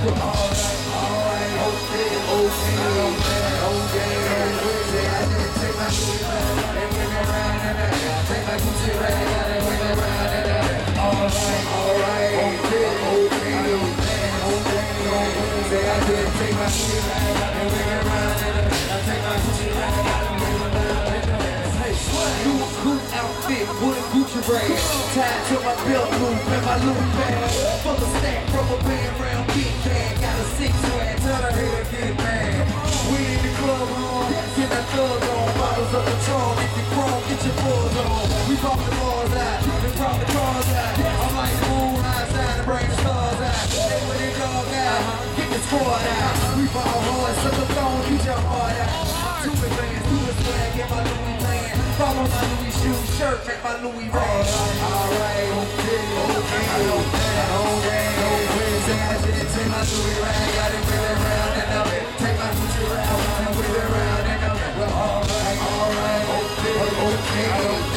With a Gucci brand tied to my belt loop and my loop bag full of stack from a band round big bag. Got a 6 swag, tell her here get mad. We in the club on, get that thug on. Bottles of Patron, if you chrome, get your balls on. We pop the bars out, we pop the cars out. I'm like the moon outside and bring the stars out. They with it dog out, get the squad out. We ball hard, suck the phone, get your heart out. Two advance, do a swag, get my Louis plan. Follow my Louis shoe shirt, make my Louis rag. Alright, okay. Say I didn't take my Louis rag, got it with it round and up. Take my Gucci rag, and with it round and up. Alright, okay.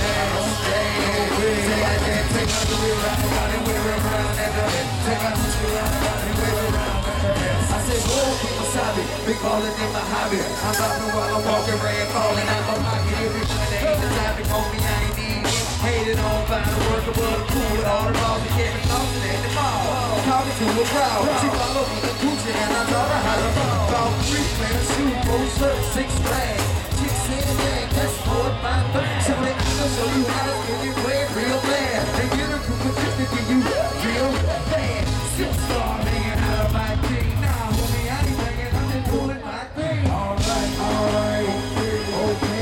Say I didn't take my Louis rag, got it with it round and up. Take my Gucci rag, and with it round and up. I said, whoa, keep wasabi, big ballin' in my hobby. I'm bopping while I'm walking, red calling out my pocket. Everybody ain't the topic on me, I ain't need it. Hated on by the worker, but I'm cool with all the balls and Kevin Lawson at the mall. Talking to a crowd, she follow me in Gucci and I taught her how to ball. Bought 3 pairs, shoes, 4 shirts, 6 flags. Chicks in the gang, that's for my thing. So they can show you how to get it play real bad. They get a group of tips to get you real bad. Superstar, man, out of my king. Nah, homie, I ain't thinking, I'm just doing my thing. Alright, okay.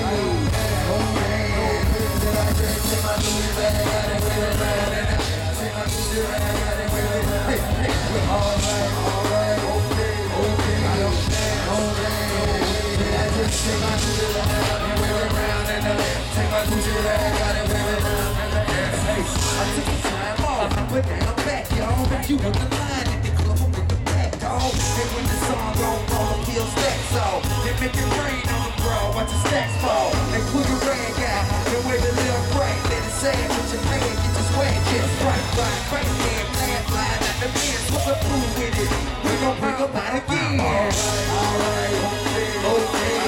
Take my Louis bag, got it with it round and up. Take my Gucci rag, got it with it round and up. Alright, okay. I just take my Gucci rag, got it with it round and up. Take my Gucci rag, got it with it round and up. I took the time off, but now I'm back, y'all. But you on the line at the club, I'm in the back, dog. And when the song gon' fall, kill stacks off. They make it rain on the ground, watch the stacks fall. They put a rag out, and wave a little bright. Let it sag with your man, get your swag, just right, man, plan, flying out the man, what's up, fool with it? We gon' bring them out again. Alright, okay.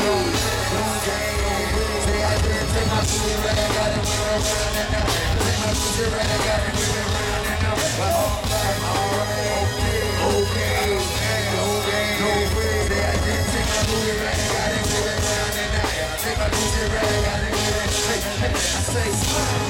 Say I didn't take my Gucci rag, got it with it round and up. Take my Gucci rag, got it with it round and up. Alright, okay. Say I didn't take my Gucci rag, got it with it round and up. Take my Gucci rag, got it with it. I say smile.